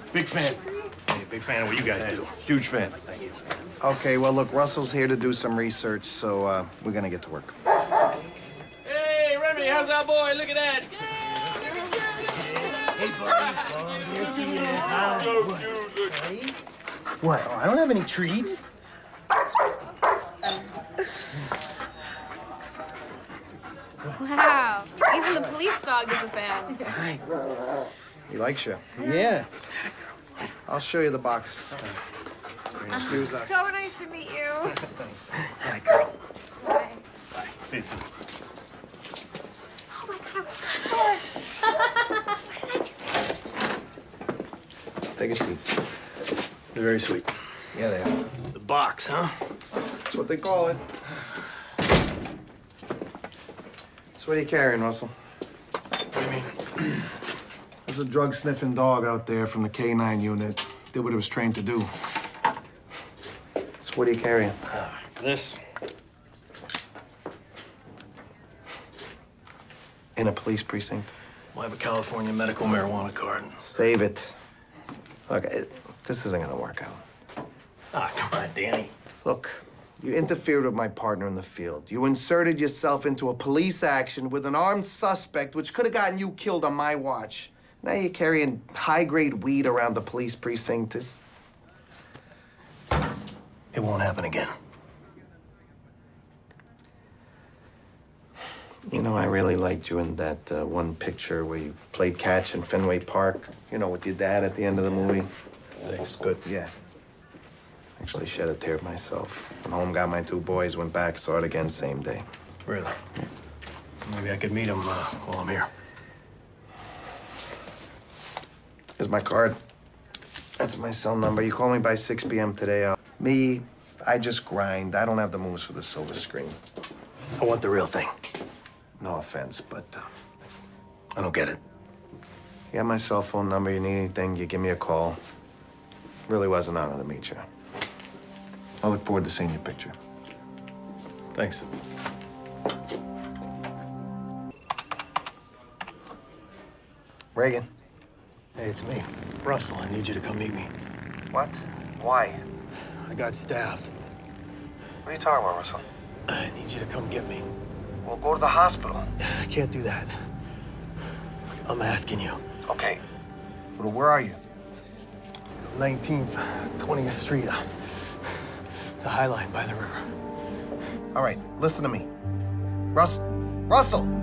Big fan. Hey, big fan of what you guys do. Huge fan. Okay, well, look, Russell's here to do some research, so we're gonna get to work. Hey, Remy, how's that boy? Look at that. Hey, buddy. Oh, here she is. Hi. What? Oh, I don't have any treats. Wow, even the police dog is a fan. Hi. He likes you. Yeah. I'll show you the box. Excuse us. So nice to meet you. Hi, girl. Bye. Bye. See you soon. Oh my God, I was so Take a seat. They're very sweet. Yeah, they are. The box, huh? That's what they call it. So what are you carrying, Russell? What do you mean? There's a drug-sniffing dog out there from the K-9 unit. Did what it was trained to do. So what are you carrying? This. In a police precinct. Well, I have a California medical marijuana card. Save it. Look, this isn't gonna work out. Ah, come on, Danny. Look, you interfered with my partner in the field. You inserted yourself into a police action with an armed suspect, which could have gotten you killed on my watch. Now you're carrying high-grade weed around the police precinct. It won't happen again. You know, I really liked you in that one picture where you played catch in Fenway Park. You know, with your dad at the end of the movie. Thanks. Good, yeah. Actually shed a tear myself. Went home, got my 2 boys, went back, saw it again same day. Really? Yeah. Maybe I could meet him while I'm here. Here's my card. That's my cell number. You call me by 6 p.m. today. I just grind. I don't have the moves for the silver screen. I want the real thing. No offense, but I don't get it. you have my cell phone number. You need anything, you give me a call. Really was an honor to meet you. I look forward to seeing your picture. Thanks. Reagan. Hey, it's me. Russell, I need you to come meet me. What? Why? I got stabbed. What are you talking about, Russell? I need you to come get me. We'll go to the hospital. I can't do that. I'm asking you. Okay. But where are you? 19th, 20th Street. The High Line by the river. All right, listen to me. Russell!